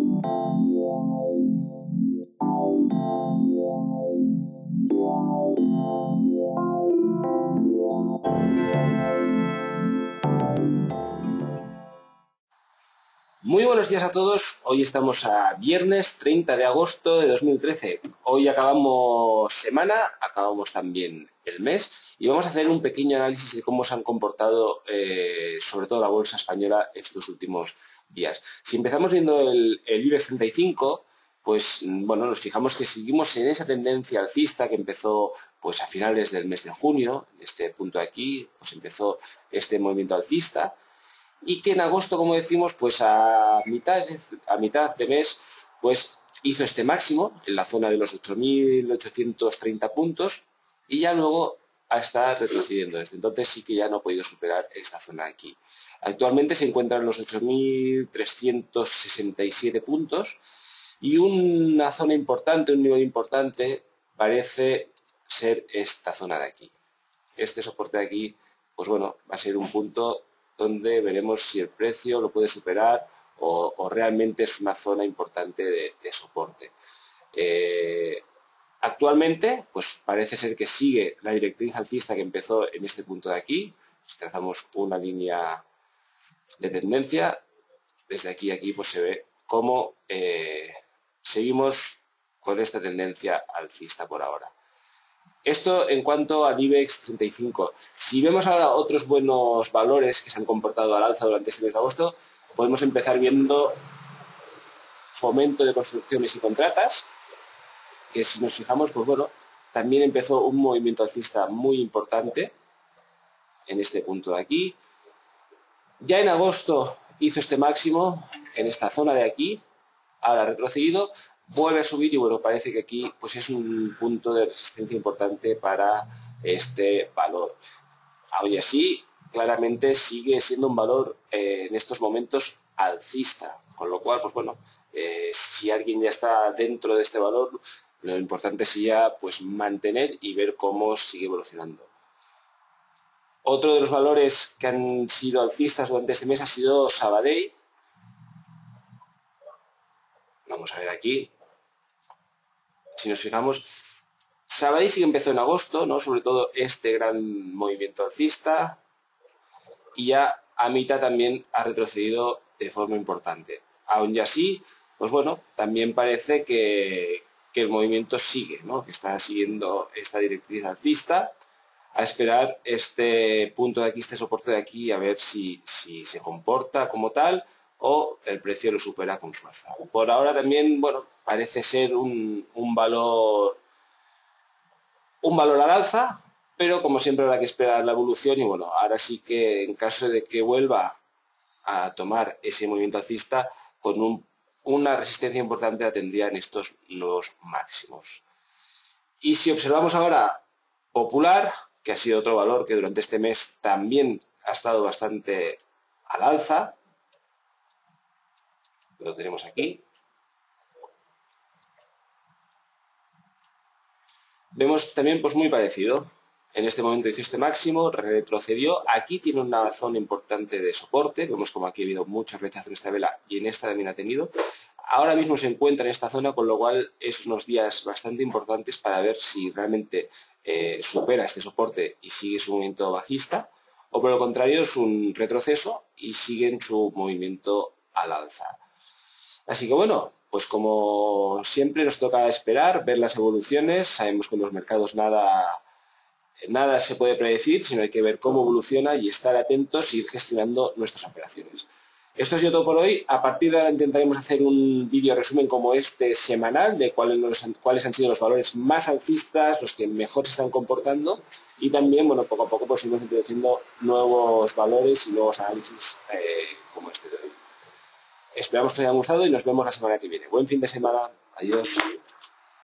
Muy buenos días a todos, hoy estamos a viernes 30 de agosto de 2013. Hoy acabamos semana, acabamos también el mes y vamos a hacer un pequeño análisis de cómo se han comportado sobre todo la bolsa española estos últimos días. Si empezamos viendo el IBEX 35, pues bueno, nos fijamos que seguimos en esa tendencia alcista que empezó pues a finales del mes de junio, este punto de aquí, pues empezó este movimiento alcista. Y que en agosto, como decimos, pues a mitad de mes, pues hizo este máximo en la zona de los 8.830 puntos y ya luego está retrocediendo. Desde entonces sí que ya no ha podido superar esta zona aquí. Actualmente se encuentra en los 8.367 puntos y una zona importante, un nivel importante, parece ser esta zona de aquí. Este soporte de aquí, pues bueno, va a ser un punto donde veremos si el precio lo puede superar o realmente es una zona importante de soporte. Actualmente, pues parece ser que sigue la directriz alcista que empezó en este punto de aquí. Si trazamos una línea de tendencia, desde aquí a aquí pues se ve cómo seguimos con esta tendencia alcista por ahora. Esto en cuanto al IBEX 35. Si vemos ahora otros buenos valores que se han comportado al alza durante este mes de agosto, podemos empezar viendo Fomento de Construcciones y Contratas, que si nos fijamos, pues bueno, también empezó un movimiento alcista muy importante en este punto de aquí. Ya en agosto hizo este máximo en esta zona de aquí, ahora ha retrocedido, vuelve a subir y bueno, parece que aquí pues es un punto de resistencia importante para este valor. Aún así, claramente sigue siendo un valor en estos momentos alcista, con lo cual, pues bueno, si alguien ya está dentro de este valor, lo importante sería pues mantener y ver cómo sigue evolucionando. Otro de los valores que han sido alcistas durante este mes ha sido Sabadell. Vamos a ver aquí. Si nos fijamos, Sabadell sí que empezó en agosto, ¿no? Sobre todo este gran movimiento alcista, y ya a mitad también ha retrocedido de forma importante. Aún y así, pues bueno, también parece que el movimiento sigue, ¿no? Que está siguiendo esta directriz alcista, a esperar este punto de aquí, este soporte de aquí, a ver si se comporta como tal o el precio lo supera con fuerza. Por ahora también, bueno, parece ser un valor al alza, pero como siempre habrá que esperar la evolución y bueno, ahora sí que en caso de que vuelva a tomar ese movimiento alcista, con una resistencia importante la tendría en estos nuevos máximos. Y si observamos ahora Popular, que ha sido otro valor que durante este mes también ha estado bastante al alza, lo tenemos aquí. Vemos también pues muy parecido. En este momento hizo este máximo, retrocedió. Aquí tiene una zona importante de soporte. Vemos como aquí ha habido mucho rechazo en esta vela y en esta también ha tenido. Ahora mismo se encuentra en esta zona, con lo cual es unos días bastante importantes para ver si realmente supera este soporte y sigue su movimiento bajista, o por lo contrario es un retroceso y sigue en su movimiento al alza. Así que bueno, pues como siempre nos toca esperar, ver las evoluciones. Sabemos que en los mercados nada se puede predecir, sino hay que ver cómo evoluciona y estar atentos y ir gestionando nuestras operaciones. Esto ha sido todo por hoy. A partir de ahora intentaremos hacer un vídeo resumen como este semanal de cuáles han sido los valores más alcistas, los que mejor se están comportando y también, bueno, poco a poco pues iremos introduciendo nuevos valores y nuevos análisis como este de hoy. Esperamos que os haya gustado y nos vemos la semana que viene. Buen fin de semana. Adiós.